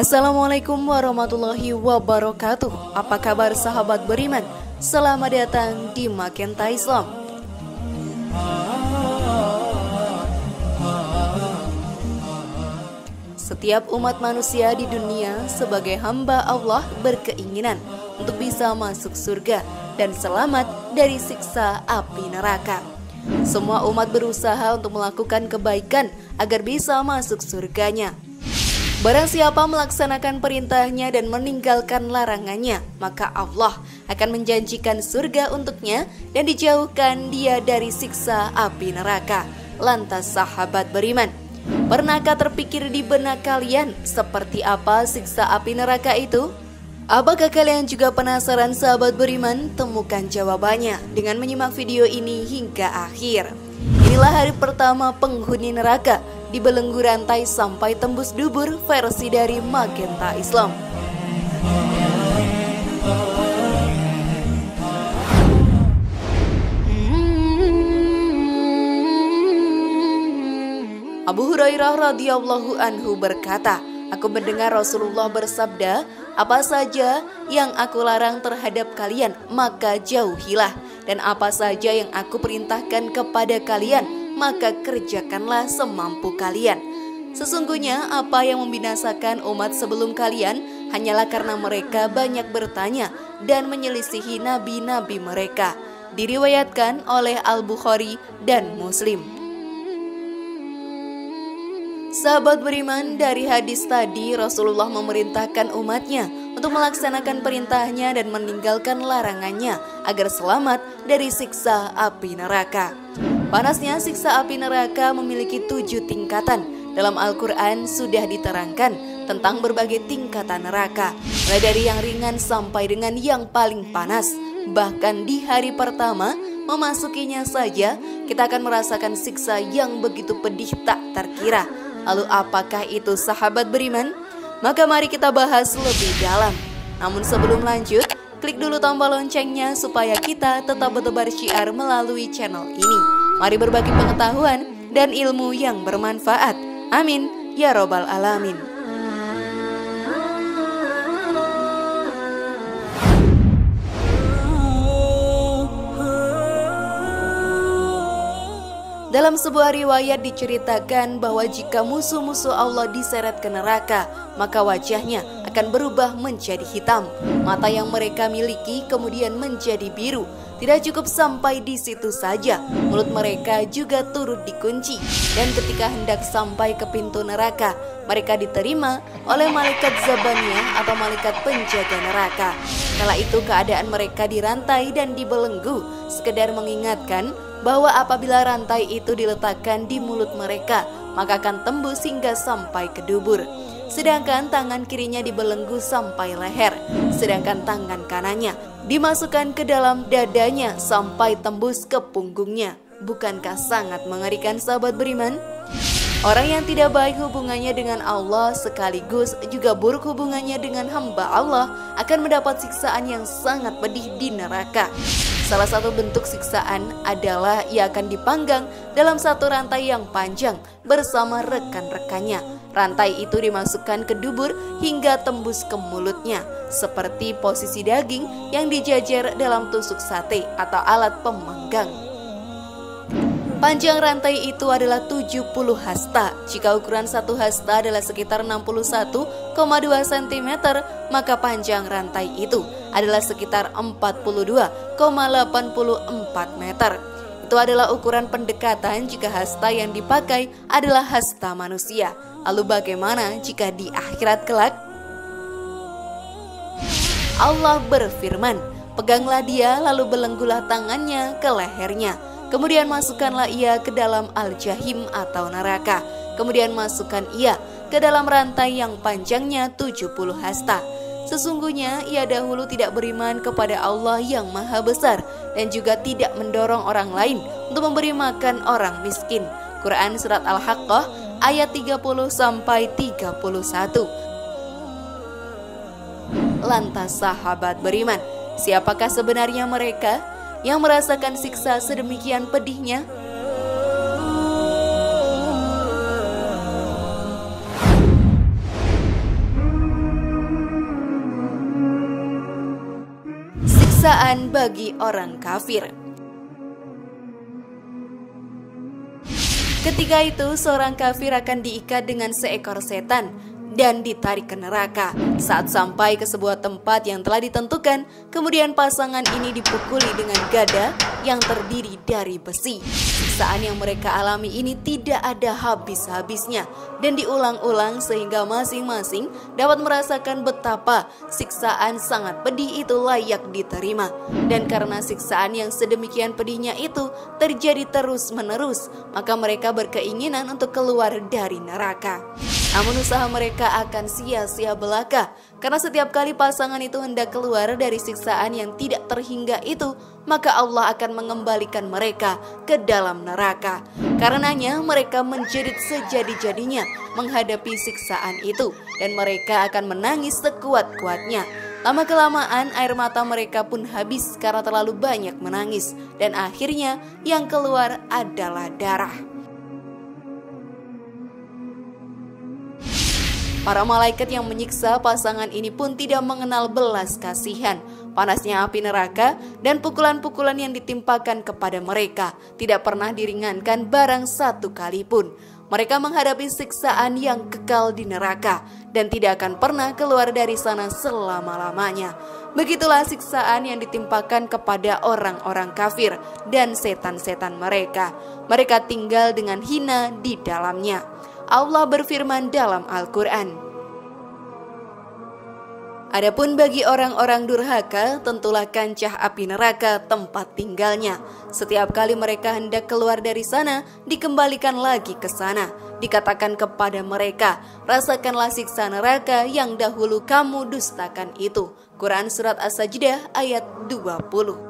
Assalamualaikum warahmatullahi wabarakatuh. Apa kabar sahabat beriman? Selamat datang di Magenta Islam. Setiap umat manusia di dunia sebagai hamba Allah berkeinginan untuk bisa masuk surga dan selamat dari siksa api neraka. Semua umat berusaha untuk melakukan kebaikan agar bisa masuk surganya. Barang siapa melaksanakan perintahnya dan meninggalkan larangannya, maka Allah akan menjanjikan surga untuknya dan dijauhkan dia dari siksa api neraka. Lantas sahabat beriman, pernahkah terpikir di benak kalian seperti apa siksa api neraka itu? Apakah kalian juga penasaran sahabat beriman? Temukan jawabannya dengan menyimak video ini hingga akhir. Inilah hari pertama penghuni neraka dibelenggu rantai sampai tembus dubur versi dari Magenta Islam. Abu Hurairah radhiyallahu anhu berkata, aku mendengar Rasulullah bersabda, apa saja yang aku larang terhadap kalian, maka jauhilah. Dan apa saja yang aku perintahkan kepada kalian, maka kerjakanlah semampu kalian. Sesungguhnya apa yang membinasakan umat sebelum kalian hanyalah karena mereka banyak bertanya dan menyelisihi nabi-nabi mereka. Diriwayatkan oleh Al-Bukhari dan Muslim. Sahabat beriman, dari hadis tadi Rasulullah memerintahkan umatnya untuk melaksanakan perintahnya dan meninggalkan larangannya agar selamat dari siksa api neraka. Panasnya siksa api neraka memiliki 7 tingkatan. Dalam Al-Quran sudah diterangkan tentang berbagai tingkatan neraka, mulai dari yang ringan sampai dengan yang paling panas. Bahkan di hari pertama memasukinya saja kita akan merasakan siksa yang begitu pedih tak terkira. Lalu apakah itu sahabat beriman? Maka mari kita bahas lebih dalam. Namun sebelum lanjut, klik dulu tombol loncengnya supaya kita tetap bertebar syiar melalui channel ini. Mari berbagi pengetahuan dan ilmu yang bermanfaat. Amin ya robbal alamin. Dalam sebuah riwayat diceritakan bahwa jika musuh-musuh Allah diseret ke neraka, maka wajahnya akan berubah menjadi hitam. Mata yang mereka miliki kemudian menjadi biru. Tidak cukup sampai di situ saja, mulut mereka juga turut dikunci. Dan ketika hendak sampai ke pintu neraka, mereka diterima oleh malaikat Zabaniyah atau malaikat penjaga neraka. Kala itu keadaan mereka dirantai dan dibelenggu, sekedar mengingatkan bahwa apabila rantai itu diletakkan di mulut mereka, maka akan tembus hingga sampai ke dubur. Sedangkan tangan kirinya dibelenggu sampai leher, sedangkan tangan kanannya dimasukkan ke dalam dadanya sampai tembus ke punggungnya. Bukankah sangat mengerikan sahabat beriman? Orang yang tidak baik hubungannya dengan Allah sekaligus juga buruk hubungannya dengan hamba Allah akan mendapat siksaan yang sangat pedih di neraka. Salah satu bentuk siksaan adalah ia akan dipanggang dalam satu rantai yang panjang bersama rekan-rekannya. Rantai itu dimasukkan ke dubur hingga tembus ke mulutnya, seperti posisi daging yang dijajar dalam tusuk sate atau alat pemanggang. Panjang rantai itu adalah 70 hasta. Jika ukuran satu hasta adalah sekitar 61,2 cm, maka panjang rantai itu adalah sekitar 42,84 meter. Itu adalah ukuran pendekatan jika hasta yang dipakai adalah hasta manusia. Lalu bagaimana jika di akhirat kelak? Allah berfirman, peganglah dia lalu belenggulah tangannya ke lehernya. Kemudian masukkanlah ia ke dalam al-jahim atau neraka. Kemudian masukkan ia ke dalam rantai yang panjangnya 70 hasta. Sesungguhnya ia dahulu tidak beriman kepada Allah yang maha besar dan juga tidak mendorong orang lain untuk memberi makan orang miskin. Quran Surat Al-Haqqah ayat 30-31. Lantas sahabat beriman, siapakah sebenarnya mereka yang merasakan siksa sedemikian pedihnya? siksaan bagi orang kafir. Ketika itu seorang kafir akan diikat dengan seekor setan dan ditarik ke neraka. Saat sampai ke sebuah tempat yang telah ditentukan, kemudian pasangan ini dipukuli dengan gada yang terdiri dari besi. Siksaan yang mereka alami ini tidak ada habis-habisnya dan diulang-ulang sehingga masing-masing dapat merasakan betapa siksaan sangat pedih itu layak diterima. Dan karena siksaan yang sedemikian pedihnya itu terjadi terus-menerus, maka mereka berkeinginan untuk keluar dari neraka. Namun usaha mereka akan sia-sia belaka, karena setiap kali pasangan itu hendak keluar dari siksaan yang tidak terhingga itu, maka Allah akan mengembalikan mereka ke dalam neraka. Karenanya mereka menjerit sejadi-jadinya menghadapi siksaan itu, dan mereka akan menangis sekuat-kuatnya. Lama-kelamaan air mata mereka pun habis karena terlalu banyak menangis, dan akhirnya yang keluar adalah darah. Para malaikat yang menyiksa pasangan ini pun tidak mengenal belas kasihan. Panasnya api neraka dan pukulan-pukulan yang ditimpakan kepada mereka tidak pernah diringankan barang satu kali pun. Mereka menghadapi siksaan yang kekal di neraka dan tidak akan pernah keluar dari sana selama-lamanya. Begitulah siksaan yang ditimpakan kepada orang-orang kafir dan setan-setan mereka. Mereka tinggal dengan hina di dalamnya. Allah berfirman dalam Al-Quran, "Adapun bagi orang-orang durhaka, tentulah kancah api neraka tempat tinggalnya. Setiap kali mereka hendak keluar dari sana, dikembalikan lagi ke sana. Dikatakan kepada mereka, rasakanlah siksa neraka yang dahulu kamu dustakan itu." Quran Surat As-Sajdah ayat 20.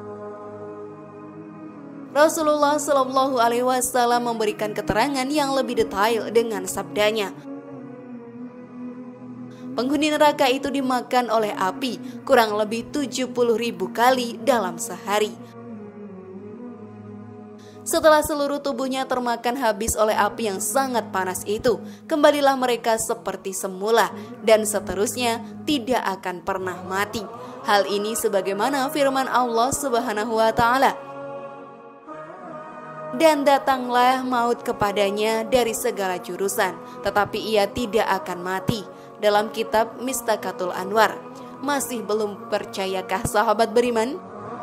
Rasulullah Shallallahu Alaihi Wasallam memberikan keterangan yang lebih detail dengan sabdanya, penghuni neraka itu dimakan oleh api kurang lebih 70.000 kali dalam sehari. Setelah seluruh tubuhnya termakan habis oleh api yang sangat panas itu, kembalilah mereka seperti semula dan seterusnya tidak akan pernah mati. Hal ini sebagaimana firman Allah Subhanahu wa Ta'ala, "Dan datanglah maut kepadanya dari segala jurusan, tetapi ia tidak akan mati." Dalam kitab Mistakatul Anwar. Masih belum percayakah sahabat beriman?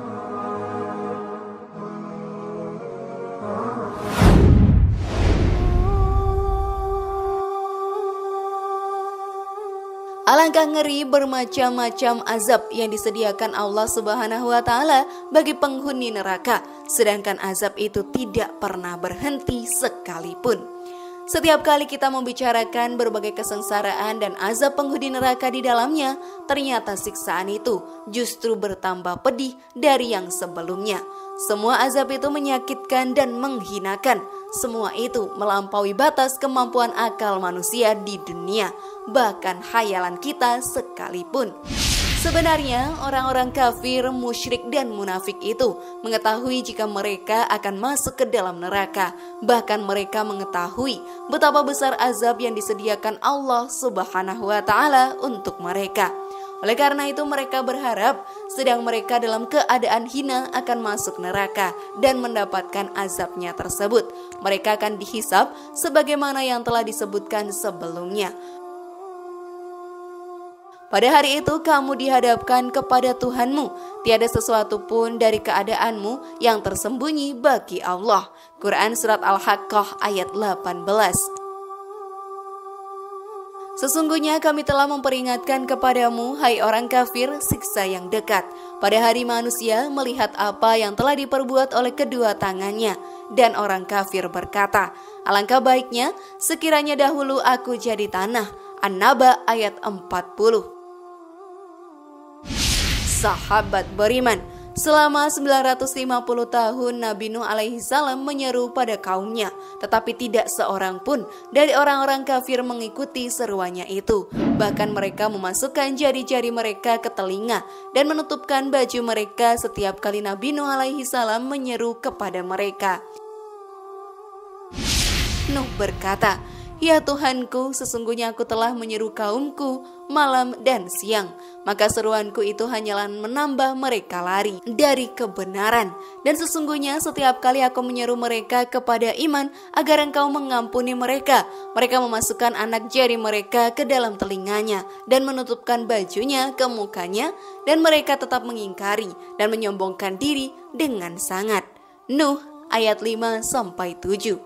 Alangkah ngeri bermacam-macam azab yang disediakan Allah Subhanahu wa Ta'ala bagi penghuni neraka, sedangkan azab itu tidak pernah berhenti sekalipun. Setiap kali kita membicarakan berbagai kesengsaraan dan azab penghuni neraka di dalamnya, ternyata siksaan itu justru bertambah pedih dari yang sebelumnya. Semua azab itu menyakitkan dan menghinakan. Semua itu melampaui batas kemampuan akal manusia di dunia, bahkan khayalan kita sekalipun. Sebenarnya orang-orang kafir, musyrik dan munafik itu mengetahui jika mereka akan masuk ke dalam neraka. Bahkan mereka mengetahui betapa besar azab yang disediakan Allah Subhanahu wa Ta'ala untuk mereka. Oleh karena itu mereka berharap sedang mereka dalam keadaan hina akan masuk neraka dan mendapatkan azabnya tersebut. Mereka akan dihisab sebagaimana yang telah disebutkan sebelumnya. Pada hari itu kamu dihadapkan kepada Tuhanmu, tiada sesuatu pun dari keadaanmu yang tersembunyi bagi Allah. Quran Surat Al-Haqqah ayat 18. Sesungguhnya kami telah memperingatkan kepadamu, hai orang kafir, siksa yang dekat. Pada hari manusia melihat apa yang telah diperbuat oleh kedua tangannya. Dan orang kafir berkata, alangkah baiknya sekiranya dahulu aku jadi tanah. An-Naba ayat 40. Sahabat beriman, selama 950 tahun Nabi Nuh alaihi salam menyeru pada kaumnya, tetapi tidak seorang pun dari orang-orang kafir mengikuti seruannya itu. Bahkan mereka memasukkan jari-jari mereka ke telinga dan menutupkan baju mereka setiap kali Nabi Nuh alaihi salam menyeru kepada mereka. Nuh berkata, "Ya Tuhanku, sesungguhnya aku telah menyeru kaumku malam dan siang, maka seruanku itu hanyalah menambah mereka lari dari kebenaran. Dan sesungguhnya setiap kali aku menyeru mereka kepada iman agar engkau mengampuni mereka, mereka memasukkan anak jari mereka ke dalam telinganya dan menutupkan bajunya ke mukanya, dan mereka tetap mengingkari dan menyombongkan diri dengan sangat." Nuh ayat 5-7.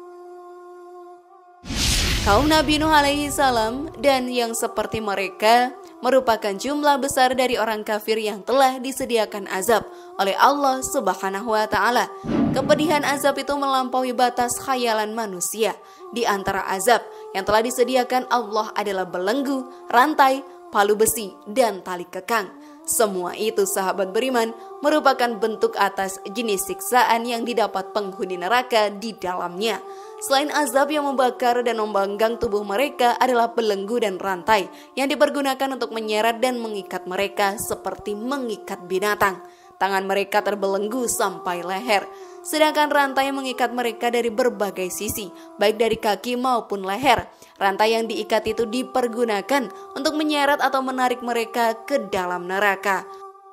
Kaum Nabi Nuh alaihi salam dan yang seperti mereka merupakan jumlah besar dari orang kafir yang telah disediakan azab oleh Allah Subhanahu wa taala. Kepedihan azab itu melampaui batas khayalan manusia. Di antara azab yang telah disediakan Allah adalah belenggu, rantai, palu besi, dan tali kekang. Semua itu, sahabat beriman, merupakan bentuk atas jenis siksaan yang didapat penghuni neraka di dalamnya. Selain azab yang membakar dan membanggang tubuh mereka adalah belenggu dan rantai yang dipergunakan untuk menyeret dan mengikat mereka seperti mengikat binatang. Tangan mereka terbelenggu sampai leher, sedangkan rantai mengikat mereka dari berbagai sisi, baik dari kaki maupun leher. Rantai yang diikat itu dipergunakan untuk menyeret atau menarik mereka ke dalam neraka.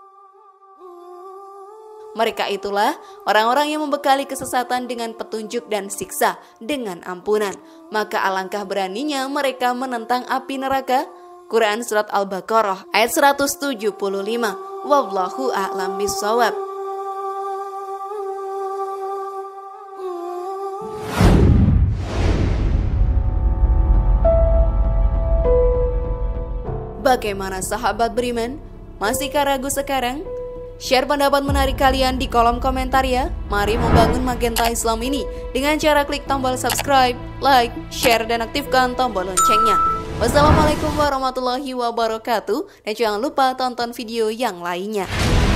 Mereka itulah orang-orang yang membekali kesesatan dengan petunjuk dan siksa dengan ampunan. Maka alangkah beraninya mereka menentang api neraka. Quran Surat Al-Baqarah ayat 175. Wallahu a'lam bishawab. Bagaimana sahabat beriman? Masihkah ragu sekarang? Share pendapat menarik kalian di kolom komentar ya. Mari membangun Magenta Islam ini dengan cara klik tombol subscribe, like, share, dan aktifkan tombol loncengnya. Wassalamualaikum warahmatullahi wabarakatuh. Dan jangan lupa tonton video yang lainnya.